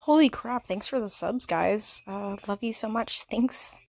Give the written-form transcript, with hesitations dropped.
Holy crap, thanks for the subs, guys. Love you so much. Thanks.